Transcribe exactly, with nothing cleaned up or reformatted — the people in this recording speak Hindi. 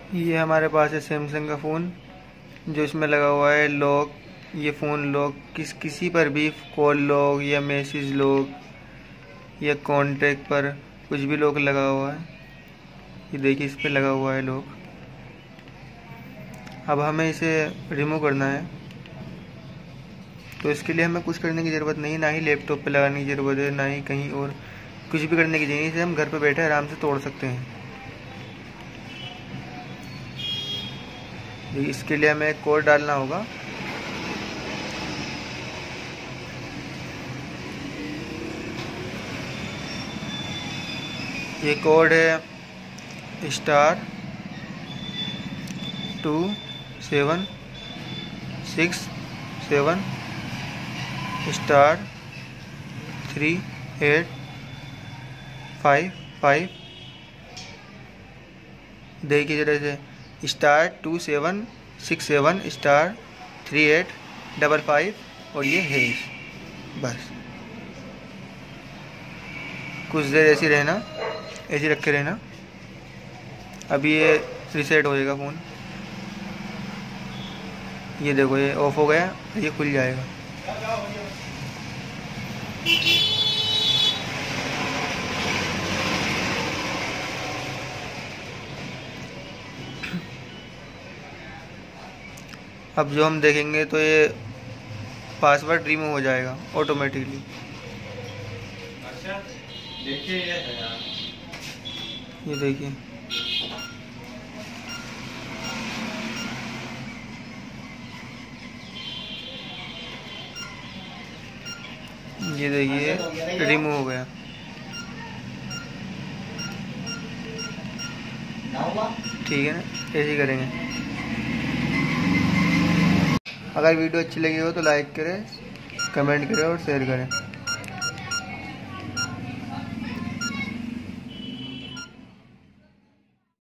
ये हमारे पास है सैमसंग का फ़ोन, जो इसमें लगा हुआ है लॉक। ये फ़ोन लॉक किस किसी पर भी कॉल लॉक या मैसेज लॉक या कॉन्टैक्ट पर कुछ भी लॉक लगा हुआ है। ये देखिए इस पर लगा हुआ है लॉक। अब हमें इसे रिमूव करना है, तो इसके लिए हमें कुछ करने की ज़रूरत नहीं, ना ही लैपटॉप पे लगाने की ज़रूरत है, ना ही कहीं और कुछ भी करने की ज़रूरत नहीं। इसे हम घर पे बैठे आराम से तोड़ सकते हैं। इसके लिए हमें एक कोड डालना होगा। ये कोड है star two seven six seven star three eight five five. देखिए जरा से, star two seven six seven star three eight double five और ये है। बस कुछ देर ऐसी रहना, ऐसे रखे रहना। अभी ये रीसेट हो जाएगा फ़ोन। ये देखो ये ऑफ हो गया, ये खुल जाएगा। अब जो हम देखेंगे तो ये पासवर्ड रिमूव हो जाएगा ऑटोमेटिकली। अच्छा देखिए ये है यार, ये देखिए ये देखिए रिमूव हो गया। ठीक है ना, ऐसे ही करेंगे। अगर वीडियो अच्छी लगी हो तो लाइक करें, कमेंट करें और शेयर करें।